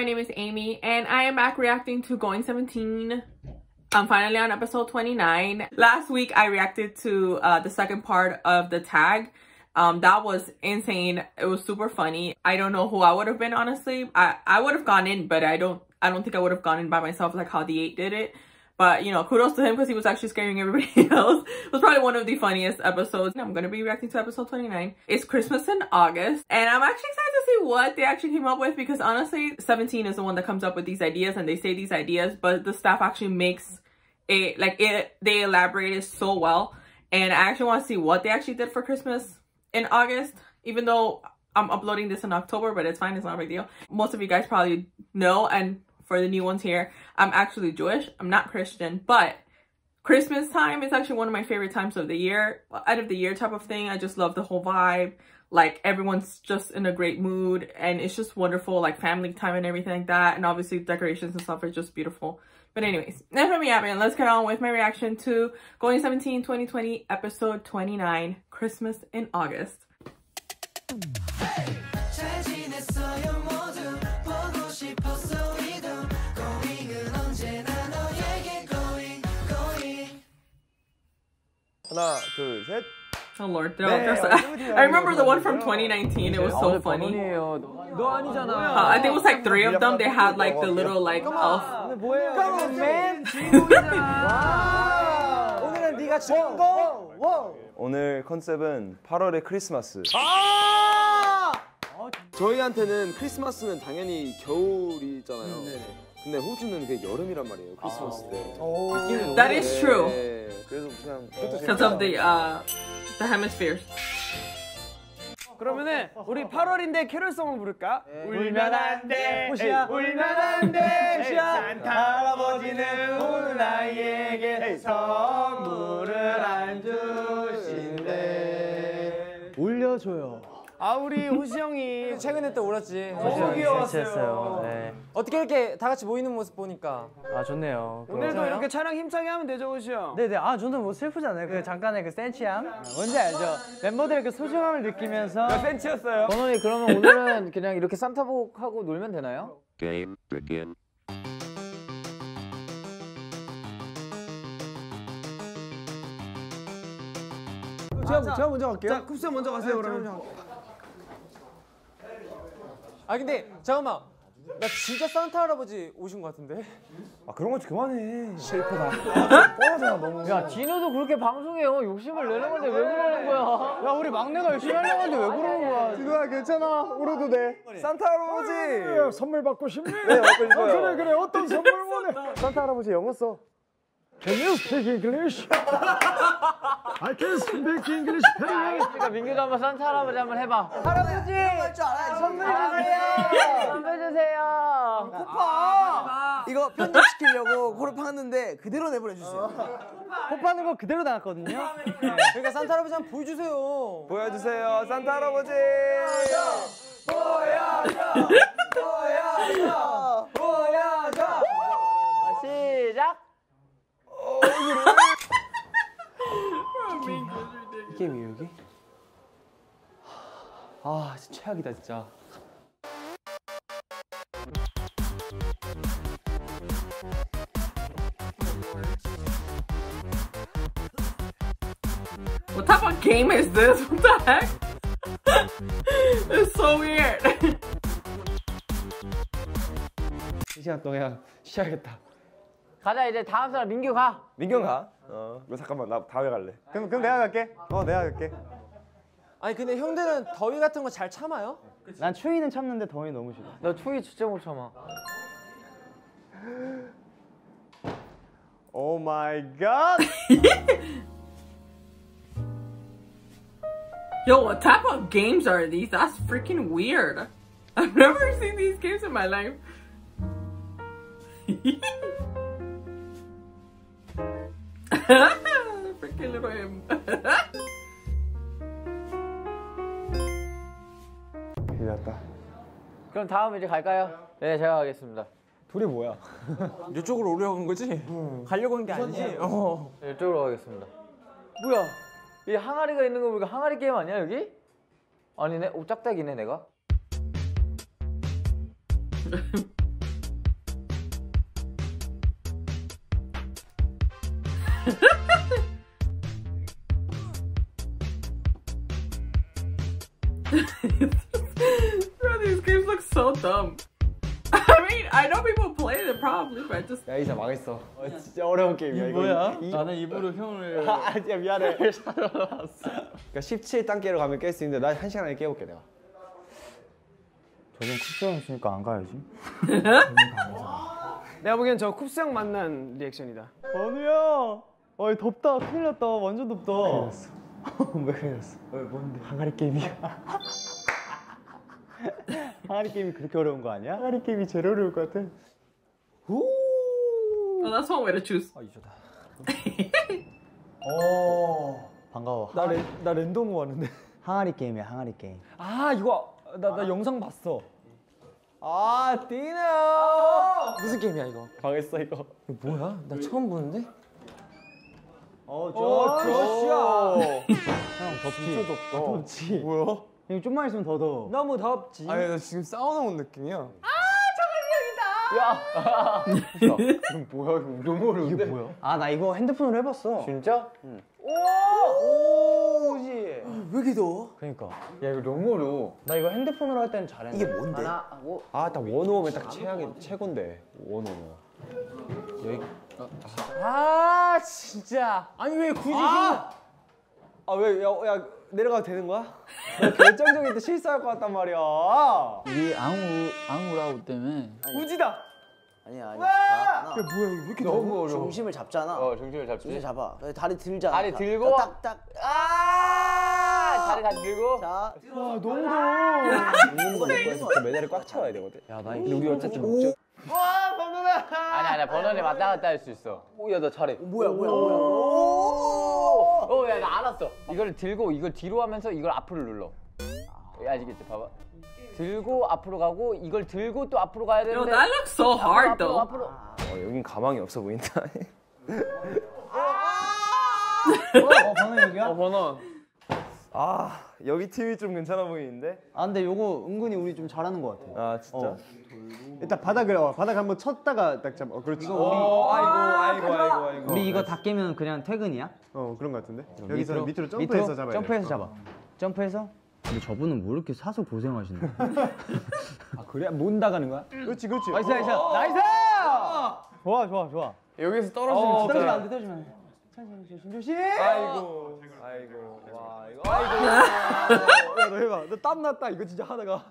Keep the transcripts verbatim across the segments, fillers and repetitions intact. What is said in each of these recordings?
my name is Amy and I am back reacting to Going seventeen. I'm finally on episode twenty-nine. Last week I reacted to uh, the second part of the tag. Um, that was insane. It was super funny. I don't know who I would have been, honestly. I, I would have gone in, but I don't I don't think I would have gone in by myself like how the eight did it. But, you know, kudos to him because he was actually scaring everybody else. It was probably one of the funniest episodes. I'm going to be reacting to episode twenty-nine. It's Christmas in August. And I'm actually excited to see what they actually came up with because, honestly, seventeen is the one that comes up with these ideas and they say these ideas. But the staff actually makes it, like, it. they elaborate it so well. And I actually want to see what they actually did for Christmas in August. Even though I'm uploading this in October, but it's fine. It's not a big deal. Most of you guys probably know, and for the new ones here, I'm actually Jewish. I'm not Christian, but Christmas time is actually one of my favorite times of the year. Out of the year type of thing. I just love the whole vibe. Like, everyone's just in a great mood and it's just wonderful, like family time and everything like that. And obviously decorations and stuff are just beautiful. But anyways, enough of me yapping. Let's get on with my reaction to Going seventeen twenty twenty episode twenty-nine, Christmas in August. Hey! 하나, 둘, 셋. Oh Lord, no. I remember the one from twenty nineteen. It was so funny. 너 아니잖아. Uh, I think it was like three of them. They had like the little like elf. 오늘은 네가 주인공. 오늘 컨셉은 팔월의 크리스마스. 저희한테는 크리스마스는 당연히 겨울이잖아요. 근데 호주는 그게 여름이란 말이에요. 크리스마스 때. That is true. 그래서 그냥 because of the uh the hemispheres. 그러면은 우리 팔월인데 캐롤송을 부를까? 울면 안 돼. 호시야. 울면 안 돼. 호시야. 산타 할아버지는 우는 아이에게 선물을 안 주신대. 올려줘요. 아, 우리 호시 형이 최근에 또 울었지. 너무 귀여웠어요. 네. 어떻게 이렇게 다 같이 모이는 모습 보니까 아 좋네요. 오늘도 그럼. 이렇게 촬영 힘차게 하면 되죠, 호시 형? 네네. 아 저는 뭐 슬프잖아요. 그 잠깐의 그 센치함. 뭔지 알죠? 멤버들의 그 소중함을 느끼면서. 몇 센치였어요? 번호이 그러면 오늘은 그냥 이렇게 산타복 하고 놀면 되나요? Game begin. 제가 제가 먼저 갈게요. 자, 쿱스 먼저 가세요. 그러면. 아 근데 잠깐만, 나 진짜 산타 할아버지 오신 것 같은데? 아 그런 거 그만해. 슬프다. 뻔하잖아 너무. 야 디노도 그렇게 방송해요. 욕심을 내는 건데 왜 그러는 거야? 야 우리 막내가 열심히 하려고 하는데 왜 그러는 거야? 디노야 괜찮아. 울어도 돼. 산타 할아버지. 선물 받고 싶니? 네 받고 싶어요. 그래 그래 어떤 선물 원해? 산타 할아버지 영어 써. Can you speak English? I can speak English very well. 그러니까 민규가 한번 산타 할아버지 한번 해봐. 할아버지! 선물 주세요! 선물 주세요! 코파! 이거 편집시키려고 코를 파는데 그대로 내보내주세요. 코 파는 거 그대로 나왔거든요? 그러니까 산타 할아버지 한번 보여주세요. 보여주세요. 산타 할아버지! 보여줘! 보여줘! 보여줘! 시작! 이게 왜 여기? 아 진짜 최악이다 진짜. What type of game is this? What the heck? It's so weird. 이 시간 동안 쉬어야겠다. 가자 이제 다음 사람 민규 가. 민경 가. 어. 너 잠깐만 나 다음에 갈래. 그럼 그럼 내가 갈게. 어 내가 갈게. 아니 근데 형들은 더위 같은 거 잘 참아요? 난 추위는 참는데 더위 너무 싫어. 나 추위 진짜 못 참아. 오 마이 갓. Yo, what type of games are these? That's freaking weird. I've never seen these games in my life. Freaking little him. 괜찮다. 그럼 다음 이제 갈까요? 네 제가 가겠습니다. 둘이 뭐야? 이쪽으로 오려고 한 거지? 응. 가려고 한 게 아니지? 어. 이쪽으로 가겠습니다. 뭐야? 이 항아리가 있는 거 보니까 항아리 게임 아니야 여기? 아니네? 오 짝짝이네 내가? Bro, these games look so dumb. I mean, I know people play them probably, but I just. 야 이제 망했어. 어, 진짜 어려운 게임이야. 이거 뭐야? 이, 나는 입으로 형을 아, 아니야 미안해. 사러 왔어. 그러니까 십칠 단계로 가면 깰 수 있는데 난 한 시간 안에 깨볼게 내가. 저긴 kup스형 있으니까 안 가야지. 내가 보기엔 저 쿱스 형 만난 리액션이다. 원우야. 어이 덥다. 큰일 났다. 완전 덥다. 큰일 났어. 왜 큰일 났어? 왜 뭔데? 항아리 게임이야. 항아리 게임이 그렇게 어려운 거 아니야? 항아리 게임이 제일 어려울 것 같아. 오. Oh, that's one way to choose. 아 이거다. 오. 반가워. 나, 랜, 나 랜덤 왔는데. 항아리 게임이야, 항아리 게임. 아 이거 나, 나 영상 봤어. 아 디너. 무슨 게임이야 이거? 망했어 이거. 이거 뭐야? 나 처음 보는데? 어 저씨야. 형 덥지? 진짜 덥다. 덥지. 뭐야? 형 좀만 있으면 더 더워. 너무 덥지. 아니 나 지금 사우나 온 느낌이야. 아 정은이 형이다. 야. 이건 뭐야 이거 너무 어려운데? 이게 뭐야? 아 나 이거 핸드폰으로 해봤어. 진짜? 응. 오! 오지. 왜 이렇게 더워? 그러니까. 야 이거 너무 어려워. 나 이거 핸드폰으로 할 때는 잘했는데. 이게 뭔데? 하나 하고. 아 딱 원오면 딱 최악이 최고인데 원오면. 여기. 아 진짜. 아니 왜 굳이? 아 왜 야 야 내려가도 되는 거야? 나 결정적일 때 실수할 것 같단 말이야. 우리 앙우 앙우라우 때문에. 우지다. 아니야 아니야. 와! 자, 야 뭐야 왜 이렇게 너무 어려워. 중심을 잡잖아. 어 중심을 잡지. 중심 잡아. 다리 들잖아. 다리 들고. 딱딱. 아 다리 다 들고. 자. 와 너무 더워. 먹는 거 먹고 해서 메달을 꽉 채워야 되거든. 야 나 근데 우리 어쨌든 목적. 와 번호나. 아니 아니 번호는 왔다 갔다 할 수 있어. 오야 나 잘해. 뭐야 뭐야 뭐야. 어 야 나 알았어. 이걸 들고 이걸 뒤로 하면서 이걸 앞으로 눌러. 아시겠지? 봐봐. 들고 앞으로 가고 이걸 들고 또 앞으로 가야 Yo, 되는데. that looks so hard 앞으로, though. 앞으로. 어 여긴 가망이 없어 보인다. 어 번호 여기야? 어 번호. 아 여기 팀이 좀 괜찮아 보이는데? 아 근데 요거 은근히 우리 좀 잘하는 것 같아. 아 진짜? 어. 일단 바닥을 어, 바닥 한번 쳤다가 딱 잡아. 어, 그렇지. 이거 우리 어, 아이고 아이고 아이고 아이고. 우리 이거 다 깨면 그냥 퇴근이야? 어 그런 것 같은데. 여기서 밑으로, 밑으로 점프해서 밑으로? 잡아야 돼. 점프해서 잡아. 점프해서? 근데 저분은 뭐 이렇게 사서 고생하시는 거야? 아 그래? 못 나가는 거야? 그렇지 그렇지. 나이스 나이스 나이스! 좋아 좋아 좋아. 여기서 떨어지면 진짜. 떨어지면 안 돼, 떨어지면 안 돼. 천천히 조심 조심. 아이고 아이고 와 이거 아이고. 야너 해봐. 너 땀 났다. 이거 진짜 하다가.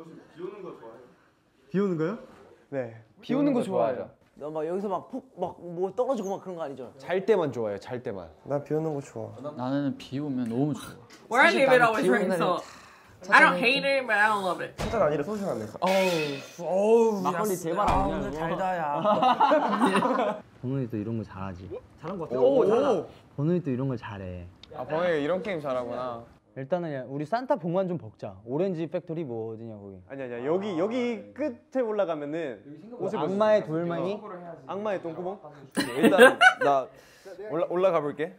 비 오는 거요? 네. 비 오는 거 좋아해요. 너 막 여기서 막 폭 막 뭐 떨어지고 막 그런 거 아니죠? 잘 때만 좋아해요. 잘 때만. 나 비 오는 거 좋아. 나는 비 오면 너무 좋아. Where I live, it always rains, so I don't hate it, but I don't love it. 진짜 아니라 소중하네. 막걸리 대박 아니야? 달다야. 번호이도 이런 거 잘하지. 잘한 것 같아. 오, 오. 번호이도 이런 걸 잘해. 아 번호가 이런 게임 잘하구나. 일단은 야, 우리 산타 봉만 좀 벗자. 오렌지 팩토리 뭐 어디냐 거기. 아니 아니야. 여기 여기 끝에 올라가면은 옷을 벗을 악마의 수 있어. 돌멩이. 악마의 똥구멍. 일단 나 올라 올라가 볼게.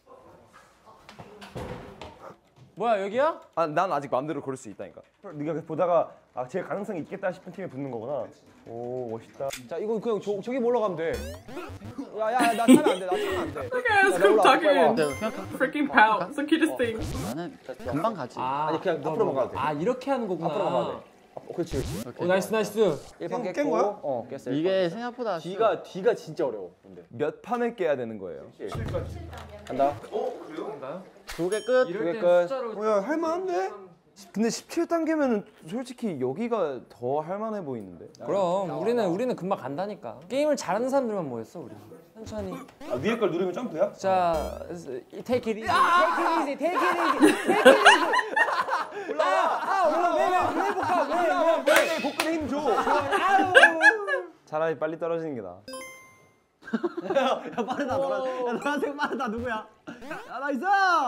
뭐야 여기야? 아 난 아직 마음대로 고를 수 있다니까. 네가 보다가 아 제일 가능성이 있겠다 싶은 팀에 붙는 거구나. 오 멋있다. 자 이거 그냥 저, 저기 올라가면 돼. 야야 나 타면 안 돼. 나 타면 안 돼. Look at us come talking and freaking pout. It's the cutest thing. 나는 금방 가지. 아니 그냥 앞으로만 가도 돼. 아 이렇게 하는 거구나. 앞으로만 가도 돼. 어, 그렇지 그렇지. 오 나이스 나이스. 일 판 깬 깼고. 거야? 어 깼어. 이게 생각보다 쉬워. 뒤가 뒤가 진짜 어려워. 근데 몇 판을 깨야 되는 거예요? 간다. 두 개 끝. 두 개 끝. 뭐야 할만한데? 근데 십칠 단계면은 솔직히 여기가 더 할만해 보이는데. 그럼 우리는 우리는 금방 간다니까. 게임을 잘하는 사람들만 모였어 우리. 천천히. 아, 위에 걸 누르면 점프야? 자, take it easy. Take it easy. Take it easy. Take it easy. 올라와. 아, 올라. 왜왜 해볼까? 왜왜 복근에 힘 줘. 차라리 빨리 떨어지는 게 나아. 야 빠르다 노란. 야 노란색 빠르다 누구야? 야 나이스.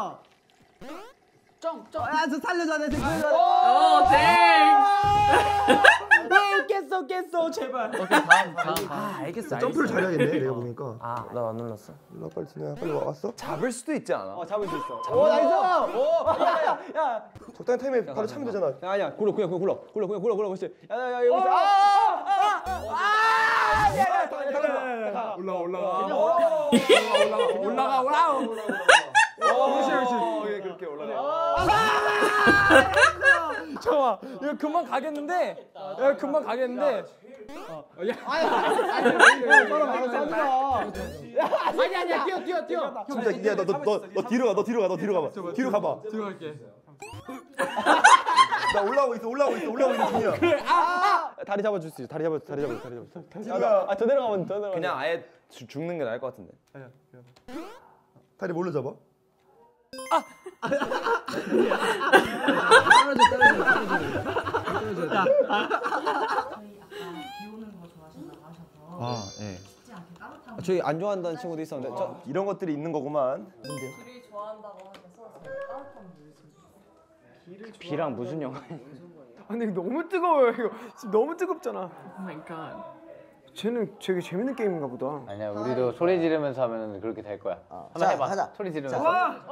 점점. 야저 살려줘 내 지금. Oh, dang! 왜 깼어 깼어 제발. 오케이 다음 다음 다음. 아, 알겠어. 점프를 잘해야겠네. 내가 보니까. 아, 나 안 눌렀어. 일로 빨리 지나야 빨리 왔어? 잡을 수도 있지 않아? 어 잡을 수 있어. 오 나이스. 야, 적당히 타임에 바로 차면 되잖아. 야, 아니야. 굴러, 그냥 굴러, 굴러, 그냥 굴러, 굴러, 그렇지. 야, 야, 야, 여기서. 아, 아, 아, 아, 야, 야, 올라 올라. 올라, 올라, 올라, 와우. 그렇지 그렇지. 그렇게 올라가. 잠깐만 이거 금방 가겠는데? 야 금방 가겠는데? 아니 아니야 뛰어 뛰어 뛰어. 진짜 야 너 너 너 뒤로 가 너 뒤로 가 너 뒤로 가봐. 뒤로 가봐. 뒤로 갈게. 나 올라오고 있어 올라오고 있어 올라오고 있는 중이야. 그래 아 다리 잡아줄 수 있어. 다리 잡아 다리 잡아 다리 잡아. 다리 잡아. 아 더 내려가면 더 내려가. 그냥 아예 주, 죽는 게 나을 것 같은데. 다리 뭘로 잡아? 아 예. 저희 안 좋아한다는 친구도 있었는데 저 이런 것들이 있는 거구만. 둘이 좋아한다고 하면서 따뜻한 물. 비랑 무슨 영화? 근데 이거 너무 뜨거워요 이거 지금 너무 뜨겁잖아. Oh my god. 쟤는 되게 재밌는 게임인가 보다. 아니야 우리도 소리 지르면서 하면 그렇게 될 거야. 한번 자, 해봐. 하자. 소리 지르면서.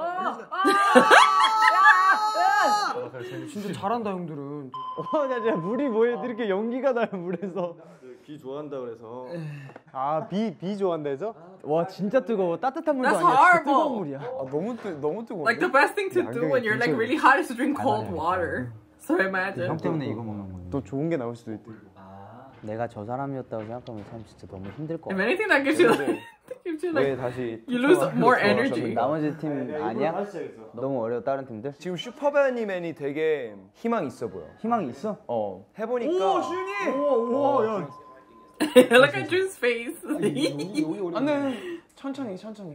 진짜 잘한다 형들은. 와나 진짜 물이 뭐야 이렇게 연기가 나요 물에서. 비 좋아한다 그래서. 아비 비 좋아한다 해서? 와 진짜 뜨거워. 따뜻한 물도 That's 아니야. 진짜 horrible. 뜨거운 물이야. 아 너무 뜨 너무 뜨거워. Like the best thing to do when you're like really hot is to drink cold water. So imagine. 때문에 이거 먹는 거야. 또 좋은 게 나올 수도 있대. 내가 저 사람이었다고 생각하면 참 진짜 너무 힘들 것 If 같아. anything, that gives you like, that gives you 왜 like, 다시 you lose more energy. 나머지 팀 아니야? 너무 어려워 다른 팀들? 지금 슈퍼배니맨이 되게 희망 있어 보여. 희망이 있어? 어 해보니까. 오 준이. 우와 야. Look at Jun's face. 안돼 천천히 천천히.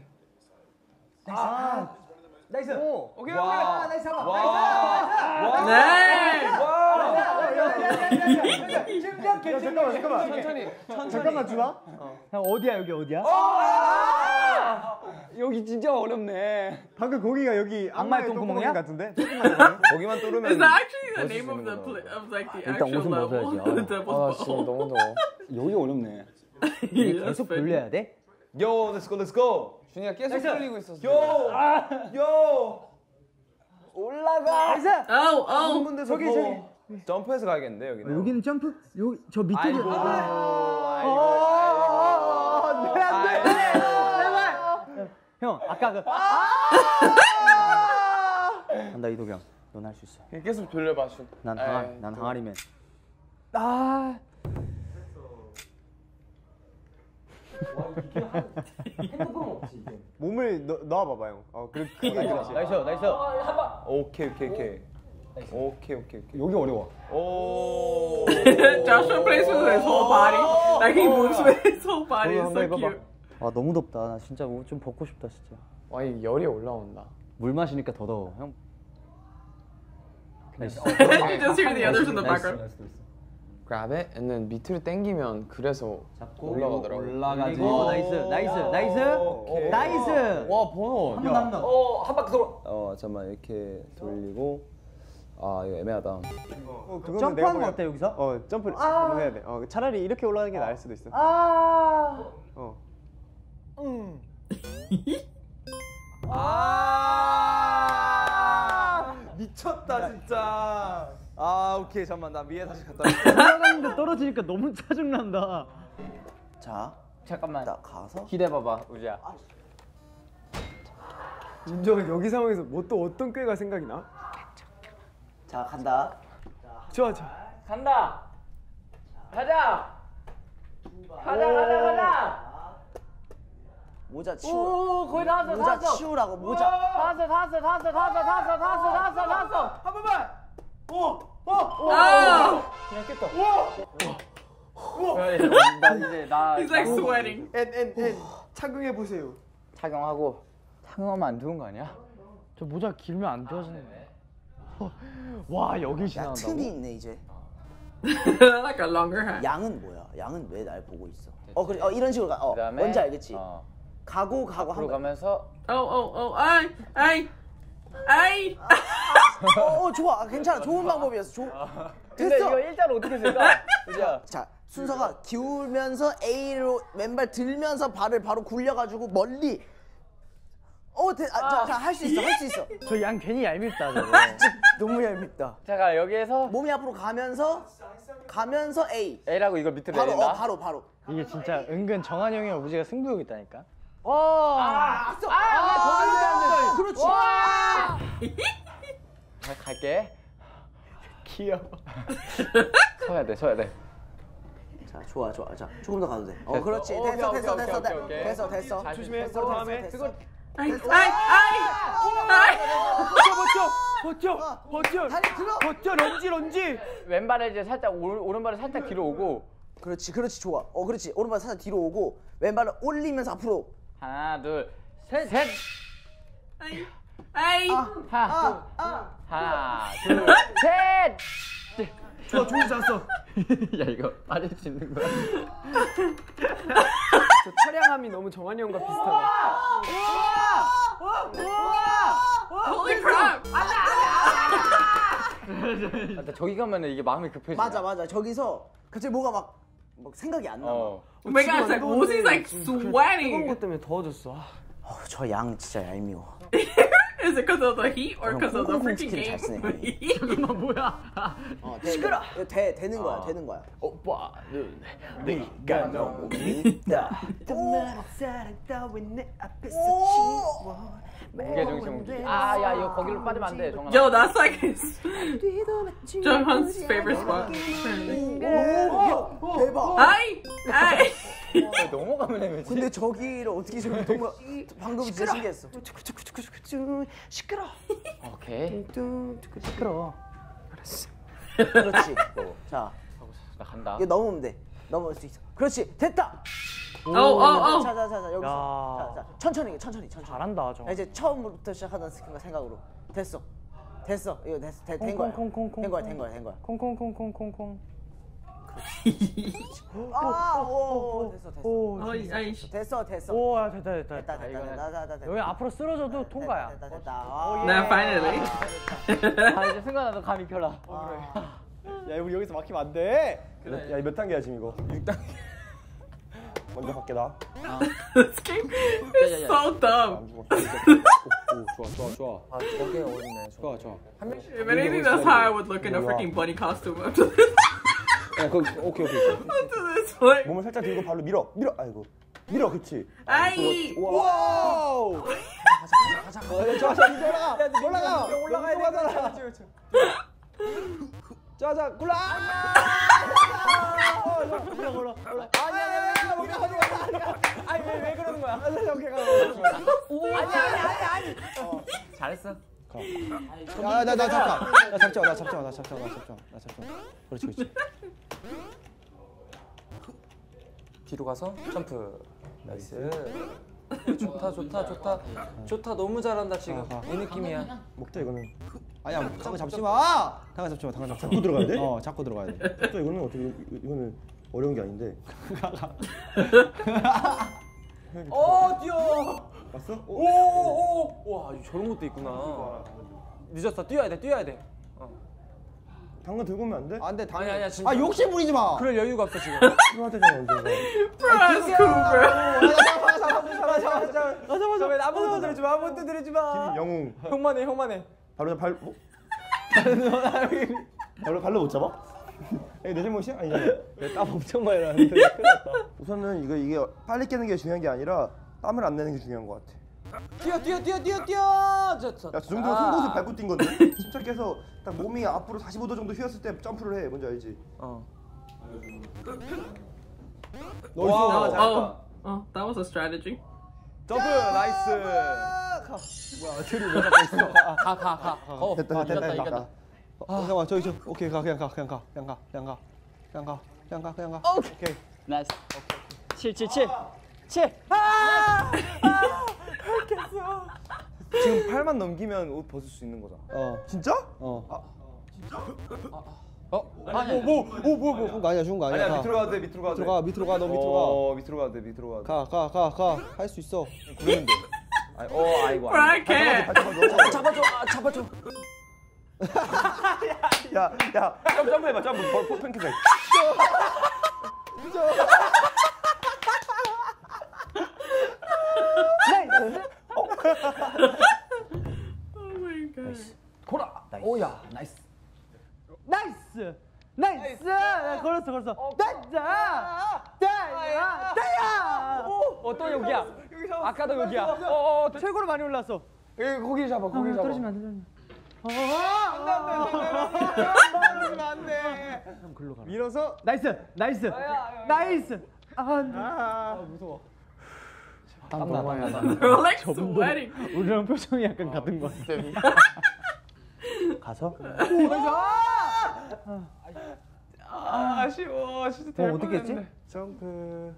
아 나이스. 오 오케이 오케이. 아 나이스 잡아. Nice. 침착해 잠깐만 잠깐만 천천히 잠깐만 주나? 형 어디야 여기 어디야? 여기 진짜 어렵네. 방금 거기가 여기 악마의 똥구멍이야? 같은데? 조금만 거기만 뚫으면. Is that actually the name of the pla- of like the 일단 actual 옷은 level? 벗어야지. The devil's bowl. 너무 더워. 여기 어렵네. Yeah, 계속 that's 돌려야 돼? Yo, let's go, let's go. 준이가 계속 떨리고 있었어. Yo, yo. 올라가. Oh, oh. 근데 저기 저기. 점프해서 가야겠는데 여기는. 여기는 점프? 요 저 밑에 아이고. 형 아까 그 간다 이도경 넌 할 수 있어. 계속 돌려봐 준. 난 항아 난 항아리맨. 아. 몸을 넣, 넣어봐봐 형. 어 그래 크게 그렇지. 나이스 나이스. 오케이, 오케이, 오케이. 오케이, 오케이, 오케이. 여기 어려워. 오. Joshua plays with his whole body. Like he moves with his whole body. It's so cute. 아 너무 덥다. 나 진짜 옷 좀 벗고 싶다 진짜. 와 이 열이 올라온다. 물 마시니까 더 더워. 형. You just hear the others in the background. Grab it and then 밑으로 당기면 그래서 올라가더라고. 올라가지. 오 나이스 나이스 나이스 나이스. 와 번호. 한번 더. 어한 바퀴 돌아. 어 잠만 이렇게 돌리고. 아 이거 애매하다. 어, 점프하는 거 어때 여기서? 어 점프를 아~ 해야 돼. 어 차라리 이렇게 올라가는 게 나을 수도 있어. 아. 어. 음. 아 미쳤다 진짜. 아 오케이 잠만 나 위에 다시 갔다 올게. 올라가는데 떨어지니까 너무 짜증 난다. 자, 잠깐만. 나 가서. 기대봐봐 우지야. 윤정은 여기 상황에서 뭐 또 어떤 꾀가 생각이 나? 자, 간다. 좋아 좋아. 간다. 가자. 가자 가자 가자. 모자 치우. 오 거의 다 왔어 다 모자 왔어. 치우라고 모자. 다 왔어 다 왔어 다 왔어 다 왔어 다 왔어 다 왔어 다 왔어 다 왔어. 한 번만. 오. 오. Oh, 나 이제 나 he's like sweating. 엔엔엔 착용해 보세요. 착용하고 착용하면 안 좋은 거 아니야? 저 모자 길면 안 좋아지는데. 와 여기 야, 지나간다고? 틈이 있네 이제. Like a longer hat. 양은 뭐야? 양은 왜 날 보고 있어? 어 그래, 어 이런 식으로 가. 어 그다음에 뭔지 알겠지? 어. 가고 가고 앞으로 한 번. 가면서 Oh, oh, oh, I, I, I. 어, 어 좋아, 괜찮아, 좋은 방법이었어. 조... 근데 됐어. 이거 일자로 어떻게 쓸까? 우지야. 자 순서가 기울면서 A로 왼발 들면서 발을 바로 굴려가지고 멀리. 어, 대, 아, 자, 자, 할 수 있어, 할 수 있어. 저 양 괜히 얄밉다 저거. 너무 얄밉다. 잠깐 여기에서 몸이 앞으로 가면서 가면서 A. A라고 이걸 밑으로 바로 내린다. 어 바로 바로. 이게 진짜 은근 정한 형이랑 우지가 승부욕 있다니까. 아, 있어. 아, 갈게. 귀여워. 서야 돼, 서야 돼. 자, 좋아, 좋아. 자, 조금 더 가도 돼. 어, 됐어. 그렇지. 오, 됐어, 오케이, 됐어, 오케이, 됐어, 오케이, 됐어, 오케이. 됐어, 됐어. 잘 조심해. 됐어, 또 다음에. 됐어, 그거 됐어. 아이, 아이, 아이, 버텨, 버텨, 버텨. 다리 들어. 버텨, 런지, 런지. 왼발을 이제 살짝 오, 오른발을 살짝 뒤로 오고. 그렇지, 그렇지, 좋아. 어, 그렇지. 오른발 살짝 뒤로 오고 왼발을 올리면서 앞으로. 하나, 둘, 셋, 셋. 아이, 아이. 하나, 하나, 둘, 셋. 좋아, 좋은 잤어. 야 이거 빠질 수 있는 거야? 저 차량함이 너무 정한이 형과 비슷하네. Holy crap. 나 저기 가면은 이게 마음이 급해져. 맞아, 맞아. 저기서 갑자기 뭐가 막, 막 생각이 안 나. 어. Oh my god, it's like Woozy's like 뜨거운 sweating. 것 때문에 더워졌어. 어, 저 양 진짜 얄미워. Is it because of the heat or because of the 콩콩 freaking 치킨을 잘 game? 쓰네. 잠깐만 뭐야? 어, 시끄러. 돼, 되는 거야, 어. 되는 거야. 오빠는 네가 너무 밉다. 무게 중심 무게. 아야 이거 거기로 빠지면 안 돼, 정아. Yo, that's like his Junghoon's favorite spot. 오, 대박. 아이, 아이. 넘어가면 해매지. 근데 저기를 어떻게 저기 동물 방금 진짜 신기했어. 시끄러. 오케이. 시끄러. 그렇지. 자, 나 간다. 이거 넘으면 돼. 넘을 수 있어. 그렇지, 됐다. Oh, oh, oh. 자, 자, 자, 자, 여기서. 야. 자, 자, 천천히, 천천히, 천천히. 잘한다, 정. 자, 이제 처음부터 시작하던 스킬과 생각으로. 됐어. 됐어. 이거 됐어. 된, 된 거야. 콩콩콩콩콩. 된 거야, 된 거야, 된 거야. 콩콩콩콩콩콩. 아, 오, 됐어, 됐어. 오, 아이, 아이. 됐어, 됐어. 오, 야, 됐다, 됐다. 됐다, 됐다, 이거는- 됐다, 됐다, 됐다. 여기 앞으로 쓰러져도 통과야. 됐다, 됐다, 됐다. 아, Now finally. 아 이제 승관아 너 감이 펴라. 야, 우리 여기서 막히면 안 돼. 야, 몇 단계야 지금 이거? 육 단계. 먼저 갈게 나. This game is so dumb. 안 죽어. 오, 좋아, 좋아, 좋아. 아 저게 어딨네. 좋아, 좋아. If anything, that's how I would look in a freaking bunny costume after this. 야, 그 오케이 오케이. After this, like, 몸을 살짝 들고 발로 밀어. 밀어. 아이고. 밀어, 그렇지. 아이. 와우. 가자, 가자. 좋아, 좋아, 이제 올라가. 야, 올라가. 올라가야 돼. 자자, 굴라. 아니, 왜, 왜 그러는 거야? 잘했어. 야, 나, 나 잡자. 나 잡자. 나 잡자. 나 잡자. 나 잡자. 나 잡자. 그렇지, 그렇지. 뒤로 가서 점프. 나이스. 좋다, 좋다, 좋다. 좋다, 너무 잘한다 지금. 이 느낌이야. 먹자 이거는. 아니야, 당근 잡지 마. 당근 잡지 마. 당근 잡지 마. 잡고 들어가야 돼? 어, 잡고 들어가야 돼. 또 이거는 어떻게 이- 이거는 어려운 게 아닌데. 어, 뛰어. 봤어? 어? 오, 오, 오. 와, 저런 것도 있구나. 늦었어. 뛰어야 돼, 뛰어야 돼. 당근 들고 오면 안 돼? 안 돼, 아니, 아니야, 진짜. 아, 욕심 부리지 마. 그럴 여유가 없어 지금. 필요하대잖아 언제가. Bruh, Cooper. 잡아, 잡아, 잡아. 잡아, 잡아. 아무것도 들이지 마, 아무것도 들이지 마. 영웅. 형만 해, 형만 해. 바로 발. 뭐? 발로 발로 못 잡아? 이게 내 잘못이야? 아니잖아. 땀 엄청 많이 나는데. 큰일 났다. 우선은 이거 이게 빨리 깨는 게 중요한 게 아니라 땀을 안 내는 게 중요한 것 같아. 뛰어, 뛰어, 뛰어, 뛰어, 뛰어. 저, 저. 야, 저 정도면 아. 송곳을 밟고 뛴 건데. 침착해서 딱 몸이 앞으로 사십오 도 정도 휘었을 때 점프를 해. 뭔지 알지? 어. 와, Oh, 잘했다. oh, that was a strategy. 점프, 나이스. 뭐야, 둘이 왜 잡고 있어? 가, 가, 가. 어, 됐다, 아, 됐다, 이겼다, 됐다. 이겼다. 아, 잠깐만, 저기, 저, 오케이, 가, 그냥 가, 그냥 가, 그냥 가, 그냥 가, 그냥 가, 그냥 가, 그냥 가. 오케이. 나이스. 칠, 칠, 칠. 칠. 아! 아! 헐겠어. 지금 팔만 넘기면 옷 벗을 수 있는 거잖아. 어. 진짜? 어. 어? 아니, 뭐, 뭐, 뭐, 뭐, 뭐. 죽은 거 아니야, 죽은 거 아니야. 아니야, 가. 밑으로 가도 돼, 밑으로 가도 돼. 밑으로 가, 밑으로 가, 너 밑으로 어, 밑으로 가도 돼, 밑으로 가도 돼. 가. 가, 가, 가, 가. 할 수 있어. 그러는데. 아니, 어, 아이고. Bro, I can't. 잡아줘, 아, 잡아줘. 야, 야. 점프, 점프해봐, 점프. 버, 버, 팽크색. Oh my god. 고라. 오야, 나이스. 나이스. 나이스. 나 걸었어, 걸었어. 나이스. 다야, 다야. 어, 또 여기야. 아까도 여기야. 어, 어, 최고로 많이 올랐어. 여기 거기 잡아, 거기 잡아. 떨어지면 안 돼. 밀어서 나이스 나이스 나이스. 아 무서워. 땀 너무 많이 난다. They're like sweating. 우리랑 표정이 약간 같은 거 같아. 가서? 아, 아쉬워. 진짜 될 어, 어떻게 했지? 점프.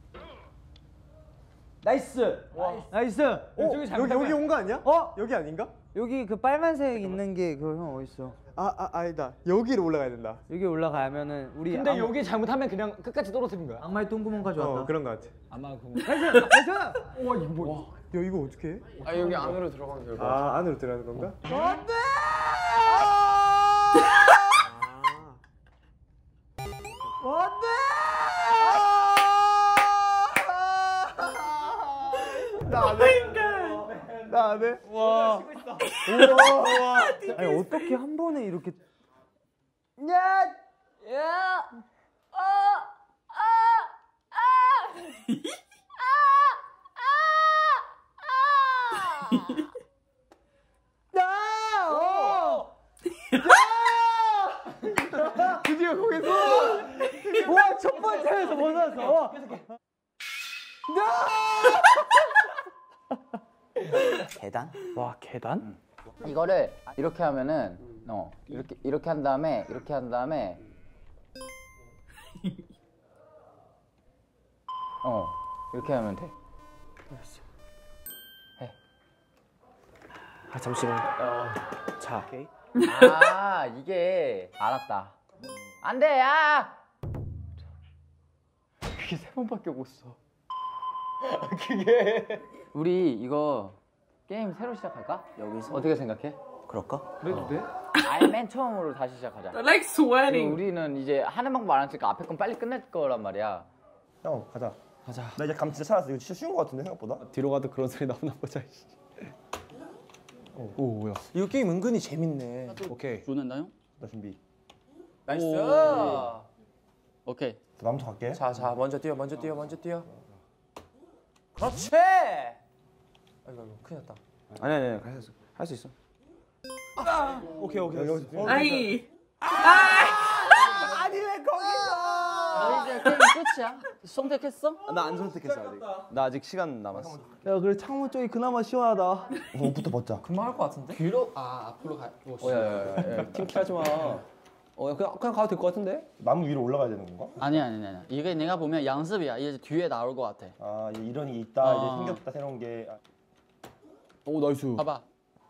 나이스. 나이스. 어, 여기 여기 온 거 아니야? 어? 여기 아닌가? 여기 그 빨간색 있는 게 그거 형 어디 있어? 아, 아 아니다. 여기로 올라가야 된다. 여기 올라가면은 우리 근데 악- 여기 잘못하면 그냥 끝까지 떨어뜨린 거야. 악마의 똥구멍 가져왔다. 어, 그런 거 같아. 아마 그 나이스. 와, 이거 뭐야? 야, 이거 어떻게 해? 아 여기 안으로 들어가면 될것 같아. 아, 안으로 들어가는 건가? 안돼. 나 안 해. 와. 우와. 와. 아니 어떻게 한 번에 이렇게? 야. 야. 어. 아. 아. 야. 어. 드디어 거기서. 와, 첫 번째에서 벗어났어. 계단? 와, 계단? 이거를 이렇게 하면은 어 이렇게 이렇게 한 다음에 이렇게 한 다음에 어 이렇게 하면 돼. 해. 아, 잠시만. 자. 오케이. 아 이게 알았다. 안 돼, 야. 그게 세 번밖에 못 써. 그게. 우리 이거 게임 새로 시작할까? 여기서 어떻게 생각해? 그럴까? 그래도 돼? 아예 맨 처음으로 다시 시작하자. They're like sweating. 우리는 이제 하는 방법 알았으니까 앞에 건 빨리 끝낼 거란 말이야. 형, 가자. 가자. 나 이제 감 진짜 찾았어. 이거 진짜 쉬운 거 같은데 생각보다. 뒤로 가도 그런 소리 나오나 보자. 오, 오 뭐야? 이거 게임 은근히 재밌네. 오케이. 좋는다요? 나 준비. 나이스. 오케이. 나부터 갈게. 자, 자, 먼저 뛰어, 먼저 뛰어, 먼저 뛰어. 그렇지. 아이고, 아이고, 큰일 났다. 아니 아니 아니 할수 할 수 있어. 오케이, 오케이. 여기 어, Ay. 아니 왜 거기서? 너 이제 게임 끝이야? 선택했어? 나 안 선택했어 아직. 나 아직 시간 남았어. 야 그래 창문 쪽이 그나마 시원하다. 옷부터 벗자. 금방 할 것 같은데? 뒤로 아 앞으로 가. 어야야야 팀킬하지 마. 어 그냥 그냥 가도 될 것 같은데? 나무 위로 올라가야 되는 건가? 아니 아니 아니. 이게 내가 보면 연습이야. 이제 뒤에 나올 것 같아. 아, 이런 게 있다. 아. 이제 생겼다 새로운 게. 아. 오 나이스. 봐봐.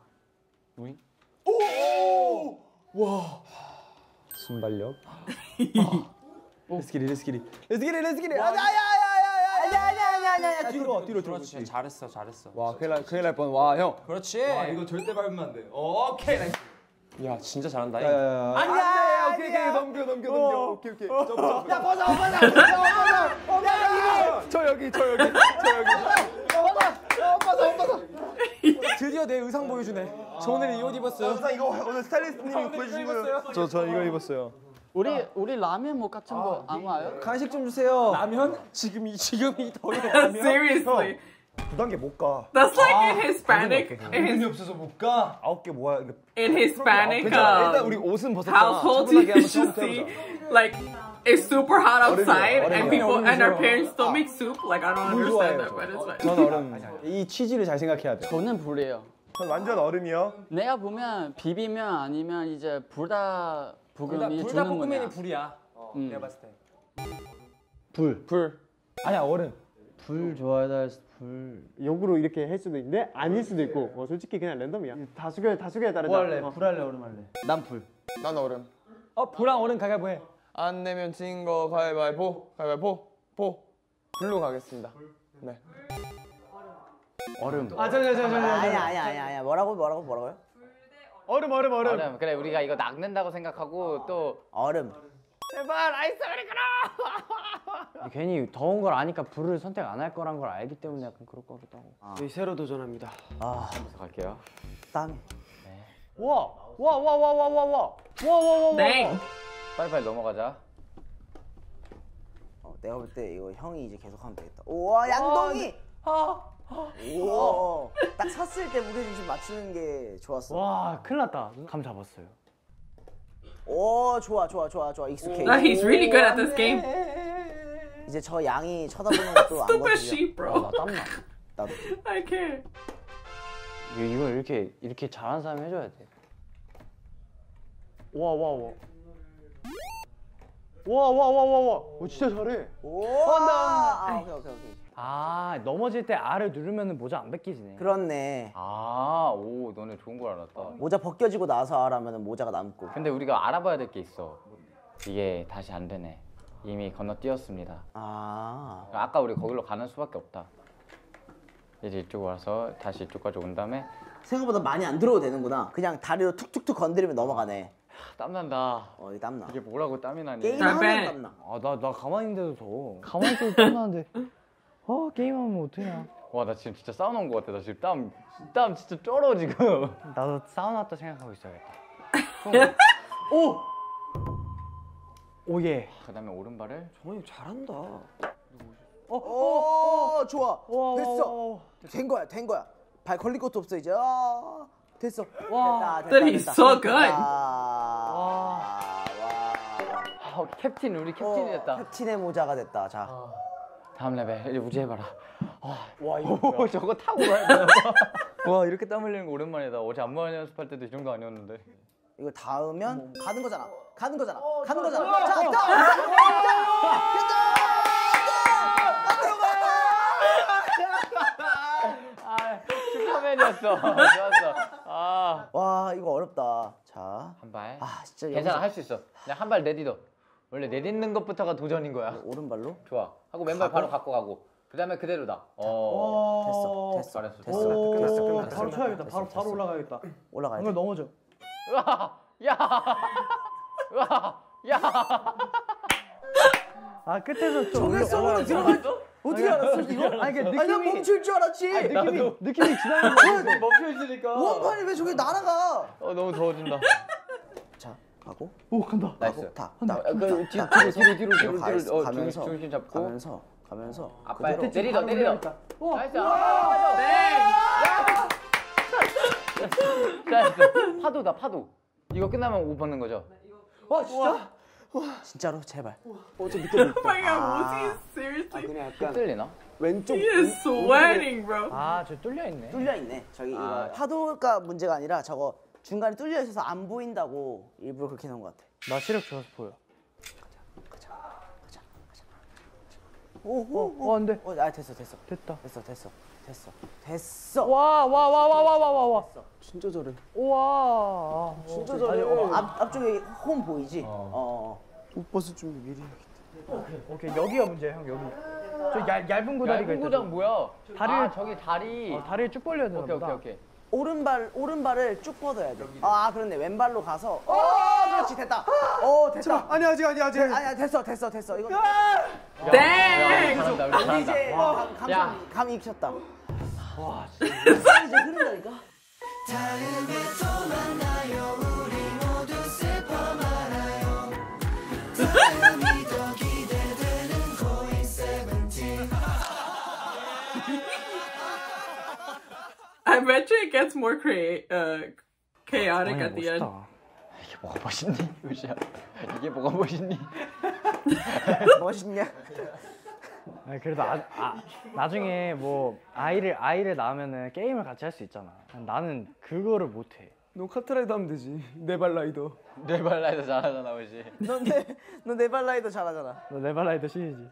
순발력. Let's get it, let's get it. Let's get it, let's get it. 아니 아니 아니 아니 아니 아니 아니 뒤로 뒤로 뒤로. 그렇지, 잘했어, 잘했어. 와 큰일 날 큰일 날 뻔. 와 형. 그렇지. 와, 이거 절대 밟으면 안 돼. 오케이, 나이스. 야, 진짜 잘한다. 야야야. 아니야, 오케이 오케이 넘겨 넘겨 넘겨. 오케이 오케이. 점프 점프. 야, 벗어, 벗어, 벗어, 벗어. 야, 이거. 저 여기 저 여기 저 여기. 벗어, 벗어. 드디어 내 의상 보여주네. 저 오늘 이 옷 입었어요. 우선 이거 오늘 스타일리스트님이 보여주신 거예요. 저 저 이거 입었어요. 우리 우리 라면 뭐 같은 거 안 와요? 간식 좀 주세요. 라면? 지금 이 지금 이 더위에 라면? Seriously. 두 단계 못 가. That's like in Hispanic. In, 돈이 his, 없어서 못 가. 아홉 개 모아. 이거 in Hispanic 괜찮아. 일단 um, 우리 옷은 벗었잖아. households, 차분하게 you 한번 should 처음부터 see 해보자. like it's super hot outside 얼음이야, and 얼음이야. people and our 얼음이죠. parents still make soup. Like I don't 물 understand that, 좋아해요, but it's fine. 전 얼음. 이 취지를 잘 생각해야 돼. 저는 불이에요. 전 완전 얼음이요. 내가 보면 비비면 아니면 이제 불다 볶음이 불다 주는 볶음면이 거냐. 불이야. 음. 내가 봤을 때. 불. 불. 아니야 얼음. 불 좋아하다 해서 불 역으로 이렇게 할 수도 있는데 아닐 수도 있고 어, 솔직히 그냥 랜덤이야. 다수결 다수결에 따르다. 뭐 할래? 어. 불 할래 얼음 할래? 난 불. 난 얼음. 어 불랑 얼음 가위바위보 해. 안 내면 진 거 가위바위보. 가위바위보. 보. 불로 가겠습니다. 네. 얼음. 아, 저, 저, 저, 저, 저, 저. 아니야 아니야 아니야 아니야. 뭐라고 뭐라고 뭐라고요? 얼음, 얼음, 얼음. 얼음. 그래 우리가 이거 낚는다고 생각하고 또 얼음. 제발 아이스 아메리카노. 괜히 더운 걸 아니까 불을 선택 안 할 거란 걸 알기 때문에 약간 그럴 것 같기도 하고. 아. 저희 새로 도전합니다. 아 그래서 갈게요. 땅. 와, 와, 와, 와, 와, 와, 와, 와, 와, 와, 와. Dang. 빨리빨리 넘어가자. 어, 내가 볼 때 이거 형이 이제 계속 하면 되겠다. 우와 양동이. 우와. 딱 딱 섰을 때 무게중심 맞추는 게 좋았어. 와 큰일 났다. 감 잡았어요. 오 좋아 좋아 좋아 좋아 익숙해. No, he's really good at this game. 이제 저 양이 쳐다보는 것도 안 Stupid 거슬려. sheep, bro. 나 땀나. 나도. I can't. 이걸 이렇게 이렇게 잘하는 사람이 해줘야 돼. 와 와 와. 와 와 와 와 와. 오 진짜 잘해. 오. 한다. 아 오케이 오케이 오케이. 아 넘어질 때 R을 누르면 모자 안 벗기지네. 그렇네. 아, 오, 너네 좋은 걸 알았다. 모자 벗겨지고 나서 알아면 모자가 남고. 근데 우리가 알아봐야 될 게 있어. 이게 다시 안 되네. 이미 건너뛰었습니다. 아. 아까 우리 거기로 가는 수밖에 없다. 이제 이쪽으로 와서 다시 이쪽까지 온 다음에 생각보다 많이 안 들어도 되는구나. 그냥 다리로 툭툭툭 건드리면 넘어가네. 땀난다. 어, 이 땀나. 이게 뭐라고 땀이 나니? 게임하면 땀나. 아 나 나 가만히 있는데도 더워. 가만히 있어도 땀나는데. 어 게임하면 어떡하냐. 와, 나 지금 진짜 사우나 온 것 같아. 나 지금 땀, 땀 진짜 쩔어 지금. 나도 사우나 왔다 생각하고 있어야겠다. 오! 오예. 그다음에 오른발을 정원이 잘한다. 어, 오, 좋아. 와, 됐어. 와, 와. 된 거야, 된 거야. 발 걸릴 것도 없어 이제. 아, 됐어. 와. 됐다, That 됐다, he's 됐다. so good. 아, 와. 아, 우리 캡틴 우리 캡틴이 됐다. 어, 캡틴의 모자가 됐다. 자. 다음 레벨 이제 우지 해봐라. 와 이거 오, 저거 타고 가야 되나 봐. 와, 이렇게 땀 흘리는 거 오랜만이다. 어제 안무 연습할 때도 이 정도 아니었는데. 이거 닿으면 가는 거잖아. 가는 거잖아. 어, 가는 거잖아. 자, 있다. 됐다. 아, 슈퍼맨이었어. 좋았어. 아, 와, 이거 어렵다. 자. 한 발. 아, 진짜 괜찮아, 여기서 할 수 있어. 그냥 한 발 내딛어. 원래 내딛는 것부터가 도전인 거야. 오른발로? 좋아. 하고 왼발 바로 갖고 가고. 그다음에 그대로다. 어. 됐어. 됐어. 잘했어. 됐어. 오, 됐어. 바로 끝났어. 쳐야겠다. 됐어, 바로 됐어. 바로 올라가야겠다. 올라가야 이걸 돼. 넘어져. 와, 야, 와, 야. 아 끝에서 좀 저격성으로 들어갈 어떻게 알았어 이거? 아니 그 아니 난 느낌이 멈출 줄 알았지. 느낌이 느낌이 지나는 거야. 멈춰있으니까. 원판이 왜 저기 날아가? 어, 너무 더워진다. 자, 가고. 오 간다. 나이스. 다. 아, 다. 그 뒤로 뒤로 가면서, 뒤로 뒤로 뒤로 가면서, 뒤로 어, 가면서, 중심 중심 잡고 가면서 가면서 앞발 그대로. 내리더 내리더. 나이스. Dang. 나이스. 파도다 파도. 이거 끝나면 오 받는 거죠? 와 진짜? 진짜로 제발. 어저 밑에 Oh my god, Woozy, seriously? 그냥 약간 흔들리나? 왼쪽 He is sweating, bro. 아저 뚫려 있네. 뚫려 있네. 저기 아. 이거 파도가 문제가 아니라 저거 중간에 뚫려 있어서 안 보인다고 일부러 그렇게 해놓은 것 같아. 나 시력 좋아서 보여. 오오 어 안돼. 어, 아 됐어 됐어 됐다. 됐어 됐어 됐어 됐어. 와 와 와 와 와 와 와 와. 진짜 잘해. 와. 진짜 잘해. 어, 앞 앞쪽에 홈 보이지? 어. 어. 옷 벗을 준비 미리 해야겠다. 오케이 여기가 문제야 형 여기. 저 얇, 얇은 고다리가 얇은 있다. 고장 뭐야? 다리를- 아, 저기 다리. 어, 다리를 쭉 벌려야 되나 오케이 보다. 오케이 오케이. 오른발 오른발을 쭉 뻗어야 돼. 아 그렇네. 왼발로 가서. 어 그렇지 됐다. 어 됐다. 아니 아직 아니 아직. 아니야 됐어 됐어 됐어 이거. Dang. 잘한다 우리 우리 잘한다. 이제 감, 감, 야. 감이 익혔다. 와 진짜 이제 흐른다니까. I bet you it gets more crea- uh, chaotic at the end. 이게 뭐가 멋있니? 루시야. 이게 뭐가 멋있니? 멋있냐? 아니 그래도 아, 아 나중에 뭐 아이를 아이를 낳으면은 게임을 같이 할 수 있잖아. 나는 그거를 못 해. 너 카트라이더 하면 되지. 네발라이더. 네발라이더 잘하잖아 우지. 너내너 네발라이더 잘하잖아. 너 네발라이더 신이지.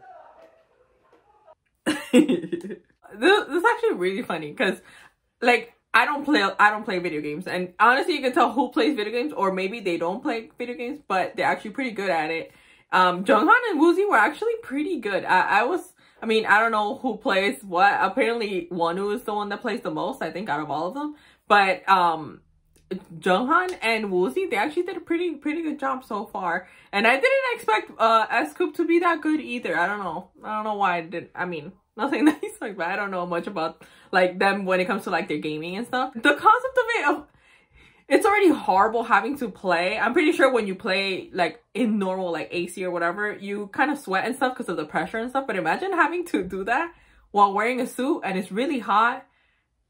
this, this is actually really funny because like I don't play I don't play video games, and honestly you can tell who plays video games, or maybe they don't play video games but they're actually pretty good at it. um Junghan and Woozy were actually pretty good. I, I was I mean I don't know who plays what. Apparently Wonu is the one that plays the most, I think, out of all of them, but um Junghan and Woozy, they actually did a pretty pretty good job so far, and I didn't expect uh S-Coop to be that good either. I don't know I don't know why I didn't. I mean, nothing that he's like, but I don't know much about like them when it comes to like their gaming and stuff. The concept of it, of, it's already horrible having to play. I'm pretty sure when you play like in normal like A C or whatever, you kind of sweat and stuff because of the pressure and stuff. But imagine having to do that while wearing a suit and it's really hot.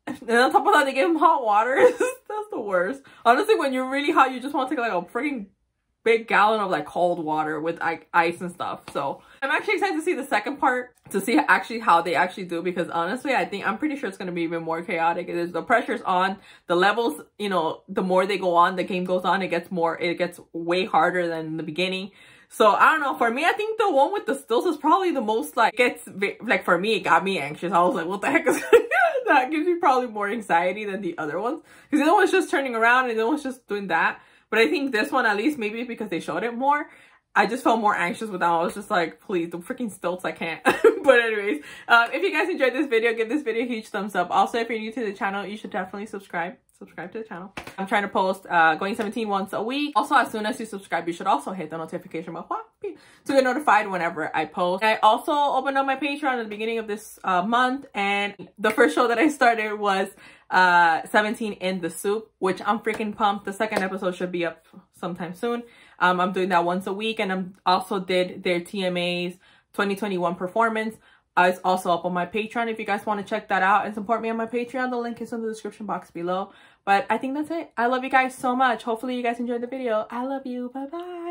And on top of that, they give them hot water. That's the worst. Honestly, when you're really hot, you just want to take like a freaking big gallon of like cold water with like ice and stuff. So I'm actually excited to see the second part, to see actually how they actually do, because honestly, I think I'm pretty sure it's going to be even more chaotic. It is, the pressure's on, the levels, you know, the more they go on, the game goes on, it gets more, it gets way harder than in the beginning. So I don't know, for me, I think the one with the stills is probably the most like, gets, like for me, it got me anxious. I was like, what the heck is that? Gives me probably more anxiety than the other ones, because the other one's just turning around and the other one's just doing that. But I think this one, at least maybe because they showed it more, I just felt more anxious with that. I was just like, please, the freaking stilts, I can't. But anyways, um, if you guys enjoyed this video, give this video a huge thumbs up. Also, if you're new to the channel, you should definitely subscribe. Subscribe to the channel. I'm trying to post uh, Going seventeen once a week. Also, as soon as you subscribe, you should also hit the notification bell to get notified whenever I post. I also opened up my Patreon at the beginning of this uh, month, and the first show that I started was uh, seventeen in the Soup, which I'm freaking pumped. The second episode should be up sometime soon. Um, I'm doing that once a week, and I'm also did their T M A's twenty twenty-one performance. Uh, it's also up on my Patreon if you guys want to check that out and support me on my Patreon. The link is in the description box below. But I think that's it. I love you guys so much. Hopefully you guys enjoyed the video. I love you. Bye bye.